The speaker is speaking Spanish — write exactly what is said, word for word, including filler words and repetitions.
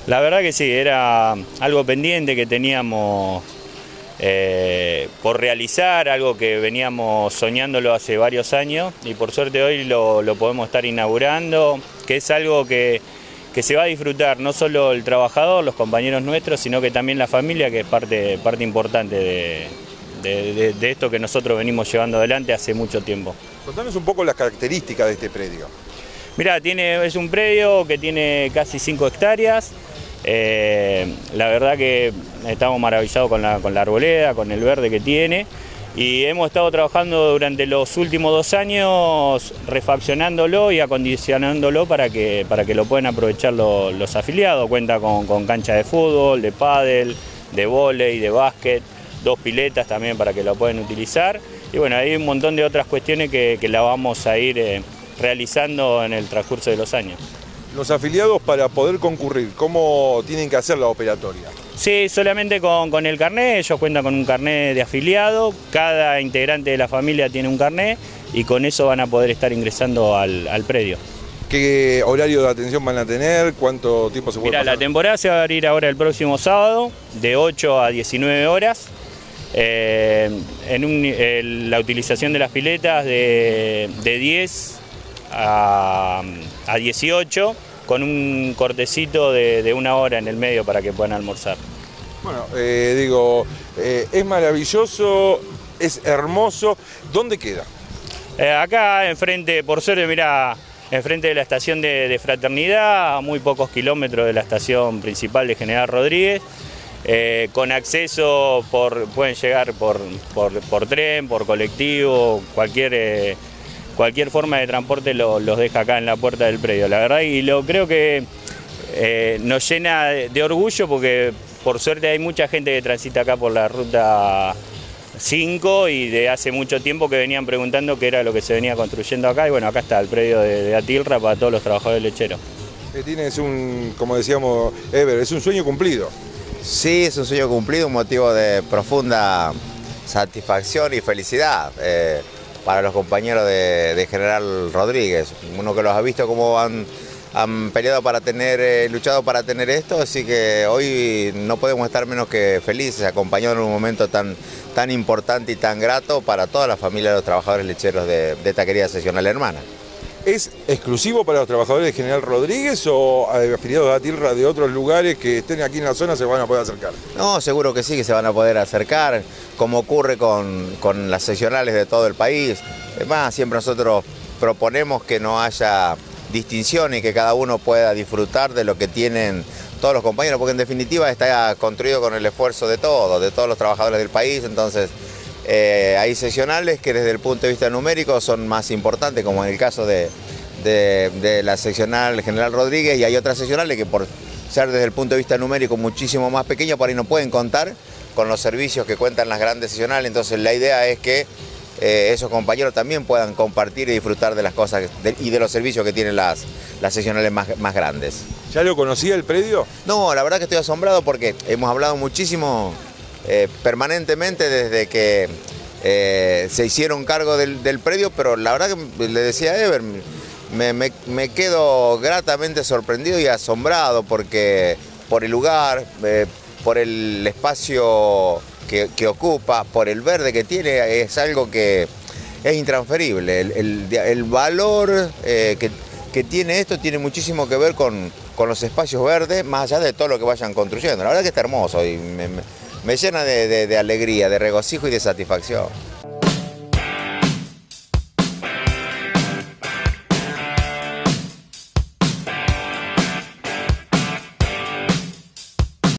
La verdad que sí, era algo pendiente que teníamos eh, por realizar, algo que veníamos soñándolo hace varios años y por suerte hoy lo, lo podemos estar inaugurando, que es algo que, que se va a disfrutar no solo el trabajador, los compañeros nuestros, sino que también la familia, que es parte, parte importante de, de, de, de esto que nosotros venimos llevando adelante hace mucho tiempo. Contanos un poco las características de este predio. Mirá, tiene, es un predio que tiene casi cinco hectáreas. Eh, la verdad que estamos maravillados con la, con la arboleda, con el verde que tiene, y hemos estado trabajando durante los últimos dos años refaccionándolo y acondicionándolo para que, para que lo puedan aprovechar lo, los afiliados. Cuenta con, con cancha de fútbol, de pádel, de vóley, de básquet, dos piletas también para que lo puedan utilizar, y bueno, hay un montón de otras cuestiones que, que la vamos a ir eh, realizando en el transcurso de los años. Los afiliados, para poder concurrir, ¿cómo tienen que hacer la operatoria? Sí, solamente con, con el carnet. Ellos cuentan con un carnet de afiliado, cada integrante de la familia tiene un carnet y con eso van a poder estar ingresando al, al predio. ¿Qué horario de atención van a tener? ¿Cuánto tiempo se puede Mira, pasar? la temporada se va a abrir ahora el próximo sábado, de ocho a diecinueve horas. Eh, en un, el, la utilización de las piletas de, de diez a dieciocho, con un cortecito de, de una hora en el medio para que puedan almorzar. Bueno, eh, digo, eh, es maravilloso, es hermoso. ¿Dónde queda? Eh, acá enfrente, por suerte, mirá, enfrente de la estación de, de Fraternidad, a muy pocos kilómetros de la estación principal de General Rodríguez, eh, con acceso, por, pueden llegar por, por, por tren, por colectivo, cualquier... Eh, Cualquier forma de transporte lo, los deja acá en la puerta del predio, la verdad, y lo creo que eh, nos llena de, de orgullo porque por suerte hay mucha gente que transita acá por la ruta cinco y de hace mucho tiempo que venían preguntando qué era lo que se venía construyendo acá, y bueno, acá está el predio de, de Atilra para todos los trabajadores lecheros. Tienes un, como decíamos, Ever, es un sueño cumplido. Sí, es un sueño cumplido, un motivo de profunda satisfacción y felicidad. Eh, para los compañeros de, de General Rodríguez, uno que los ha visto cómo han, han peleado para tener, eh, luchado para tener esto, así que hoy no podemos estar menos que felices, acompañados en un momento tan, tan importante y tan grato para toda la familia de los trabajadores lecheros de, de esta querida seccional hermana. ¿Es exclusivo para los trabajadores de General Rodríguez o afiliados de Atilra de otros lugares que estén aquí en la zona se van a poder acercar? No, seguro que sí, que se van a poder acercar, como ocurre con, con las seccionales de todo el país. Además, siempre nosotros proponemos que no haya distinción y que cada uno pueda disfrutar de lo que tienen todos los compañeros, porque en definitiva está construido con el esfuerzo de todos, de todos los trabajadores del país. Entonces, Eh, hay seccionales que desde el punto de vista numérico son más importantes, como en el caso de, de, de la seccional General Rodríguez, y hay otras seccionales que por ser desde el punto de vista numérico muchísimo más pequeñas, por ahí no pueden contar con los servicios que cuentan las grandes seccionales. Entonces la idea es que eh, esos compañeros también puedan compartir y disfrutar de las cosas de, y de los servicios que tienen las, las seccionales más, más grandes. ¿Ya lo conocía el predio? No, la verdad que estoy asombrado porque hemos hablado muchísimo Eh, permanentemente desde que eh, se hicieron cargo del, del predio, pero la verdad que le decía a Ever, me, me, me quedo gratamente sorprendido y asombrado porque por el lugar, eh, por el espacio que, que ocupa, por el verde que tiene, es algo que es intransferible. El, el, el valor eh, que, que tiene esto tiene muchísimo que ver con, con los espacios verdes, más allá de todo lo que vayan construyendo. La verdad que está hermoso y me, me, Me llena de, de, de alegría, de regocijo y de satisfacción.